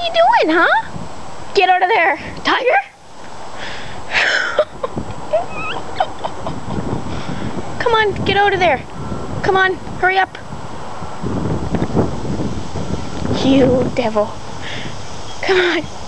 you doing, huh? Get out of there, tiger! Come on, get out of there. Come on, hurry up. You devil. Come on.